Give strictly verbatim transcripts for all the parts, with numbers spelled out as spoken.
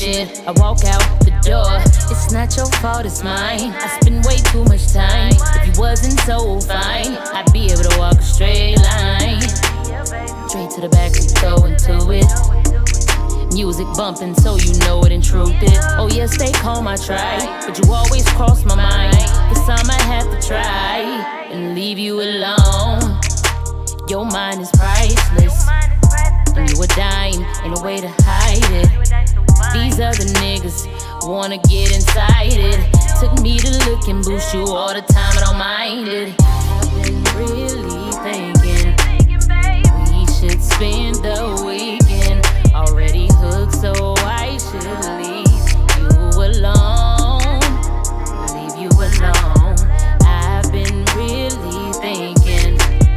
shit, I walk out the door. It's not your fault, it's mine. I spend way too much time. If you wasn't so fine, I'd be able to walk a straight line. Straight to the back, we go into it. Music bumping so you know it and truth it. Oh yeah, stay calm, I try, but you always cross my mind. Guess I'ma have to try and leave you alone. Your mind is priceless, and you a dime, ain't no way to hide it. These other niggas wanna get inside it. Took me to look and boost you all the time, I don't mind it. I've been really thinking we should spend the weekend. Already hooked, so I should leave you alone. Leave you alone. I've been really thinking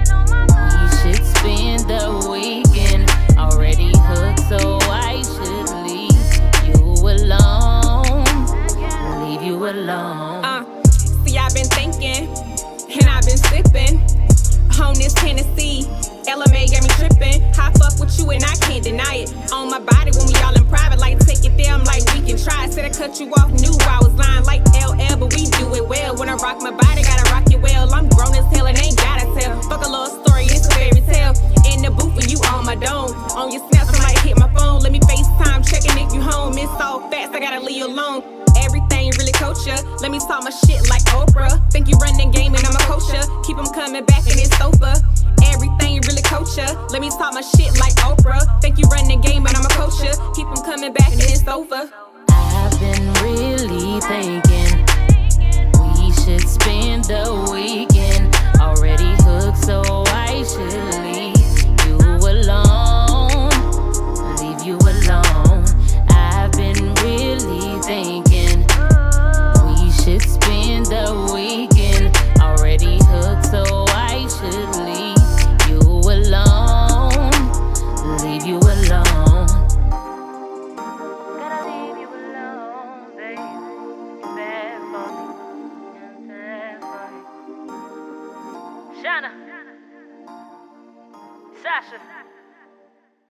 we should spend the weekend. Already hooked, so I should leave you alone. Leave you alone. Uh, see, I've been thinking, and I've been sipping on this Tennessee. L M A got me tripping. I fuck with you and I can't deny it. On my body when we all in private, like take it there, I'm like we can try. Said I cut you off, knew I was lying like L L, but we do it well. When I rock my body, gotta rock it well. I'm grown as hell and ain't gotta tell. Fuck a little story, it's a fairy tale. In the booth and you on my dome. On your snaps, I might hit my phone. Let me FaceTime, checking if you home. It's all fast, I gotta leave you alone. Everything really coach ya. Let me talk my shit like Oprah. Think you run the game and I'm a coach ya. Keep them coming back in this sofa. Everything really coach ya. Let me talk my shit like Oprah. Think you run the game and I'm a coach ya. Keep them coming back in this sofa. I've been really thinking we should spend the weekend. Already hooked, so I should leave you alone. Leave you alone. I've been really thinking we should spend the weekend. Already hooked, so I should leave you alone. Leave you alone. Gotta leave you alone, baby. You're bad for me. You're bad for me. Shana. Sasha.